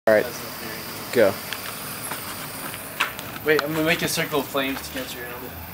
Alright, go. Wait, I'm gonna make a circle of flames to catch you around it.